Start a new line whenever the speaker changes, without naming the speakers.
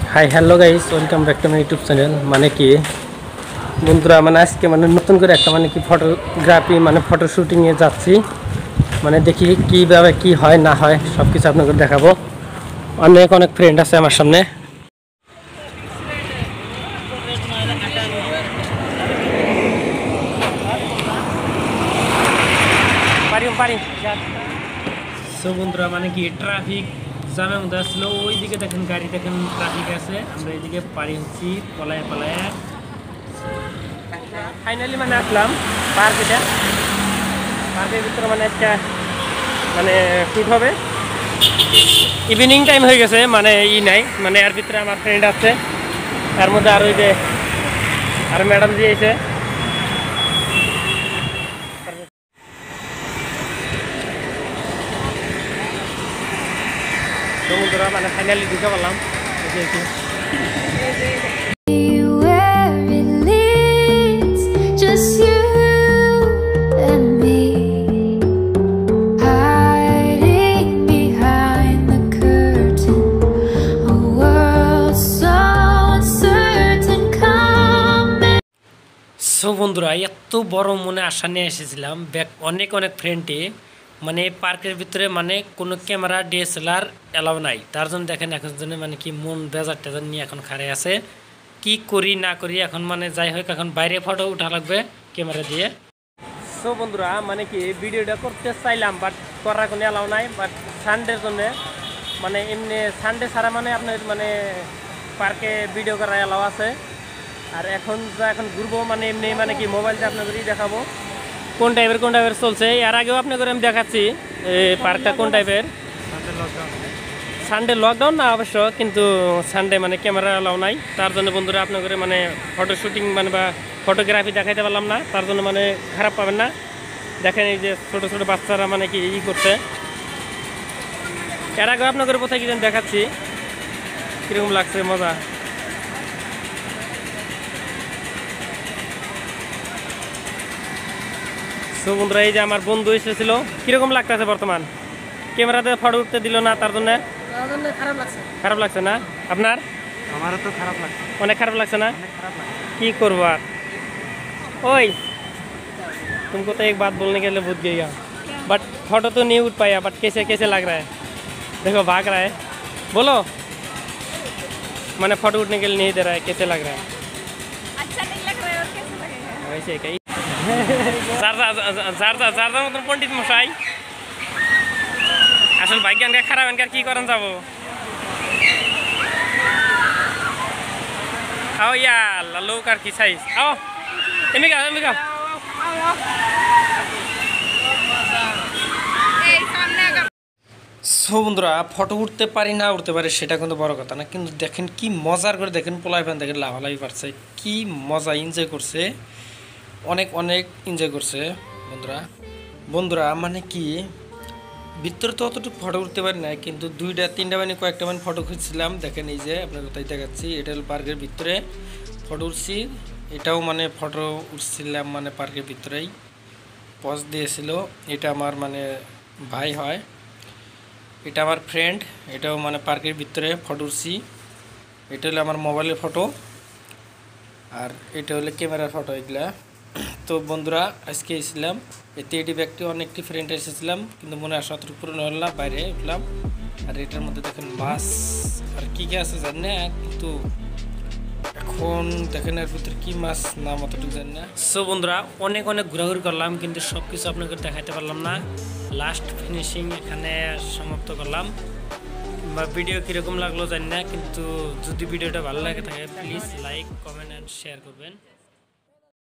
High hello guys, welcome back to my YouTube channel. মানে কি বন্ধুরা, মানে আজকে মানে নতুন করে একটা মানে কি ফটোগ্রাফি মানে ফটো শুটিংয়ে যাচ্ছি। মানে দেখি কীভাবে কি হয় না হয় সব কিছু আপনাকে দেখাবো। অনেক অনেক ফ্রেন্ড আছে আমার সামনে। সো বন্ধুরা, মানে কি ট্রাফিক জ্যামের মধ্যে আসলো, ওইদিকে দেখেন গাড়ি, দেখেন ট্রাফিক আছে, আমরা এইদিকে পারি হচ্ছি পলায় পলায়। ফাইনালি মানে আসলাম পার্কের ভিতরে, মানে একটা মানে শ্যুট হবে। ইভিনিং টাইম হয়ে গেছে, মানে নাই, মানে এর ভিতরে আমার ফ্রেন্ড আছে, তার মধ্যে আর ওই যে আর ম্যাডাম দিয়েছে। বন্ধুরা মানে ফাইনালি ঢুকে পারলাম। সো বন্ধুরা, এত বড় মনে আশা নিয়ে এসেছিলাম, অনেক অনেক ফ্রেন্ডে মানে পার্কের ভিতরে মানে কোনো ক্যামেরা ডিএসএলআর অ্যালাউ নাই। তার জন্য দেখেন এখন জন্য মানে কি মন বেজার টেজার নিয়ে এখন খাড়ে আছে, কি করি না করি এখন। মানে যাই হোক, এখন বাইরে ফটো উঠা লাগবে ক্যামেরা দিয়ে। সো বন্ধুরা, মানে কি ভিডিওটা করতে চাইলাম, বাট করার কোনো অ্যালাউ নাই। বাট সানডের জন্য মানে এমনি সানডে ছাড়া মানে আপনার মানে পার্কে ভিডিও করা অ্যালাউ আছে। আর এখন ঘুরবো মানে এমনি মানে কি মোবাইলটা আপনাদেরই দেখাবো কোন টাইপের চলছে। এর আগেও আপনাদের আমি দেখাচ্ছি পার্কটা কোন টাইপের। সানডে লকডাউন না অবশ্য, কিন্তু সানডে মানে ক্যামেরা অ্যালাউ নাই। তার জন্য বন্ধুরা আপনাদের মানে ফটো শুটিং মানে বা ফটোগ্রাফি দেখাইতে পারলাম না, তার জন্য মানে খারাপ পাবেন না। দেখেন এই যে ছোটো ছোটো বাচ্চারা মানে কি করছে। এর আগেও আপনাদের কোথায় কি দেখাচ্ছি, কীরকম লাগছে মজা। তো বন্ধুরা, এই যে আমার বন্ধু এসেছিল, কিরকম লাগতেছে বর্তমান? ক্যামেরাতে ফটো উঠতে দিল না, তার জন্য খারাপ লাগছে না আপনার? আমারও তো খারাপ লাগছে, অনেক খারাপ লাগছে না? কি করবো আর। ওই तुमको तो एक बात बोलने के लिए भूल गया, बट फोटो तो नहीं उठ पाया, बट कैसे कैसे लग रहा है? देखो भाग रहा है, बोलो। मैंने फोटो उठने के लिए नहीं दे रहा है, कैसे लग रहा है? अच्छा नहीं लग रहा है, और कैसे लगेगा? वैसे कहीं জারদার মতন পণ্ডিত মশাই আসল ভাগ্য এনকার খারাপ, এনকার কি করেন যাবো। আও ইয়া লোক আর কি সাইজ, আও এমনি গাও এমনি গাও। সো বন্ধুরা, ফটো উঠতে পারি না উঠতে পারি সেটা কিন্তু বড় কথা না, কিন্তু দেখেন কি মজার করে, দেখেন পোলাই ফ্যান দেখেন লাভালাভি পারছে, কি মজা এনজয় করছে, অনেক অনেক এনজয় করছে বন্ধুরা। মানে কি ভিতরে তো অতটুকু ফটো উঠতে পারি না, কিন্তু দুইটা তিনটা মানে কয়েকটা মানে ফটো খুঁজছিলাম। দেখেন এই যে আপনার কোথায় দেখাচ্ছি, এটা হল পার্কের ভিতরে ফটো উঠছি। এটাও মানে ফটো উঠছিলাম মানে পার্কের ভিতরেই পজ দিয়েছিল। এটা আমার মানে ভাই হয়, এটা আমার ফ্রেন্ড, এটাও মানে পার্কের ভিতরে ফটো উঠছি। এটা হলো আমার মোবাইলের ফটো, আর এটা হলো ক্যামেরার ফটো এগুলা। তো বন্ধুরা, আজকে এসেছিলাম এতে এটি ব্যক্তি অনেকটি ফ্রেন্ড এসেছিলাম, কিন্তু মনে আসা অতটুকু পূরণ হল না, বাইরে উঠলাম। আর এটার মধ্যে দেখেন মাছ আর কি কি আছে জানি না, কিন্তু এখন দেখেন এর ভিতরে কি মাছ নাম অতটুকু জানি না। সো বন্ধুরা, অনেক অনেক ঘোরাঘুরি করলাম, কিন্তু সব কিছু আপনাকে দেখাতে পারলাম না। লাস্ট ফিনিশিং এখানে সমাপ্ত করলাম। বা ভিডিও কীরকম লাগলো জানি না, কিন্তু যদি ভিডিওটা ভালো লাগে থাকে please like comment and share করবেন।